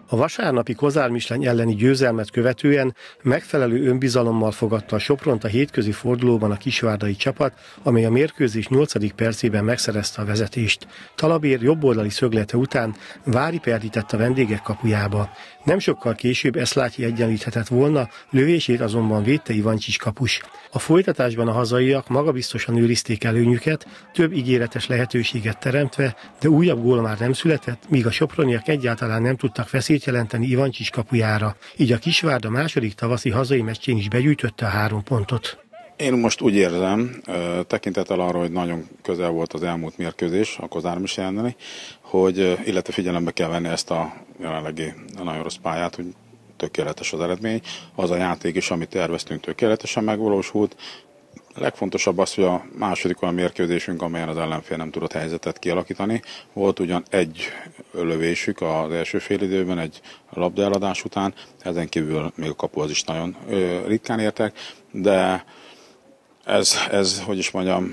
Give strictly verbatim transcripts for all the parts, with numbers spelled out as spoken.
A vasárnapi Kozár Misleny elleni győzelmet követően megfelelő önbizalommal fogadta a Sopront a hétközi fordulóban a kisvárdai csapat, amely a mérkőzés nyolcadik percében megszerezte a vezetést. Talabér jobboldali szöglete után Vári perdített a vendégek kapujába. Nem sokkal később Eszlátyi egyenlíthetett volna, lövését azonban védte Ivancsics kapus. A folytatásban a hazaiak magabiztosan őrizték előnyüket, több ígéretes lehetőséget teremtve, de újabb gól már nem született, míg a soproniak egyáltalán nem tudtak veszélyt jelenteni Ivancsics kapujára. Így a Kisvárda második tavaszi hazai meccsén is begyűjtötte a három pontot. Én most úgy érzem, tekintettel arra, hogy nagyon közel volt az elmúlt mérkőzés a Kozár Misleny elleni, hogy illetve figyelembe kell venni ezt a jelenlegi nagyon rossz pályát, hogy tökéletes az eredmény. Az a játék is, amit terveztünk, tökéletesen megvalósult. A legfontosabb az, hogy a második olyan mérkőzésünk, amelyen az ellenfél nem tudott helyzetet kialakítani. Volt ugyan egy lövésük az első félidőben, egy labdaeladás után, ezen kívül még a kapuhoz is nagyon ö, ritkán értek, de ez, ez, hogy is mondjam,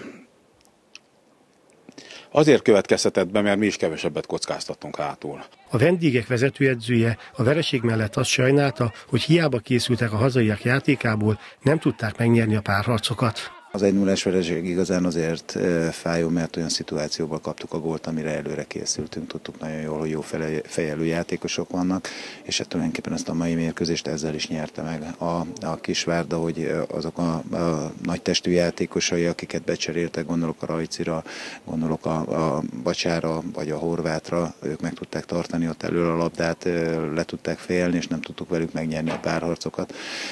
azért következtetett be, mert mi is kevesebbet kockáztattunk hátul. A vendégek vezetőedzője a vereség mellett azt sajnálta, hogy hiába készültek a hazaiak játékából, nem tudták megnyerni a párharcokat. Az egy nullás vereség igazán azért fájó, mert olyan szituációban kaptuk a gólt, amire előre készültünk. Tudtuk nagyon jól, hogy jó fejelő játékosok vannak, és hát tulajdonképpen ezt a mai mérkőzést ezzel is nyerte meg a, a Kisvárda, hogy azok a, a nagy testű játékosai, akiket becseréltek, gondolok a Rajcira, gondolok a, a Bacsára vagy a Horvátra, ők meg tudták tartani ott elől a labdát, le tudták fejelni, és nem tudtuk velük megnyerni a párharcokat.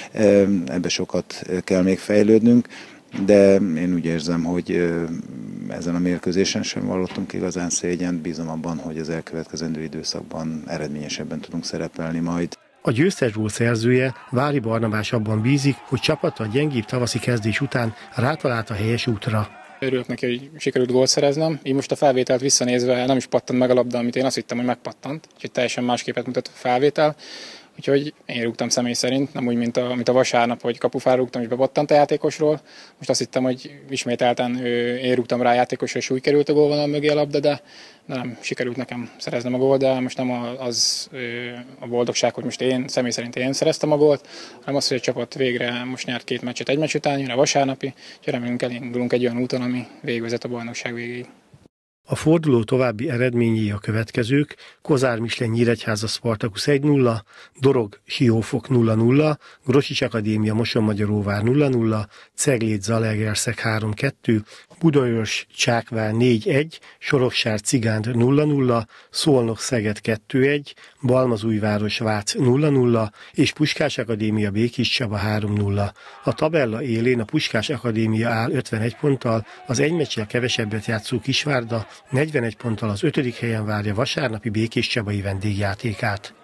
Ebbe sokat kell még fejlődnünk. De én úgy érzem, hogy ezen a mérkőzésen sem vallottunk igazán szégyent, bízom abban, hogy az elkövetkezendő időszakban eredményesebben tudunk szerepelni majd. A győztes gól szerzője, Vári Barnabás abban bízik, hogy csapata a gyengébb tavaszi kezdés után rátalált a helyes útra. Örülök neki, hogy sikerült gólt szereznem. Így most a felvételt visszanézve nem is pattant meg a labda, amit én azt hittem, hogy megpattant. Úgyhogy teljesen más képet mutat a felvétel. Úgyhogy én rúgtam személy szerint, nem úgy, mint a, mint a vasárnap, hogy kapufára rúgtam és bepattant a játékosról. Most azt hittem, hogy ismételten én rúgtam rá a játékosra, és úgy került a gólvonal mögé a labda, de, de nem sikerült nekem szereznem a gólt, de most nem az a boldogság, hogy most én személy szerint én szereztem a gólt, hanem az, hogy a csapat végre most nyert két meccset egy meccs után, jön a vasárnapi, és remélünk elindulunk egy olyan úton, ami végigvezet a bajnokság végéig. A forduló további eredményei a következők: Kozár Misleny Nyíregyháza Spartakusz egy nulla, Dorog Siófok nulla nulla, Grosics Akadémia Mosonmagyaróvár nulla nulla, Ceglét Zalaegerszeg három kettő, Budaörs Csákvár négy egy, Soroksár Cigánd nulla nulla, Szolnok Szeged kettő egy, Balmazújváros Vác nulla nulla és Puskás Akadémia Békéscsaba három nulla. A tabella élén a Puskás Akadémia áll ötvenegy ponttal, az egy meccsel kevesebbet játszó Kisvárda negyvenegy ponttal az ötödik helyen várja vasárnapi békéscsabai vendégjátékát.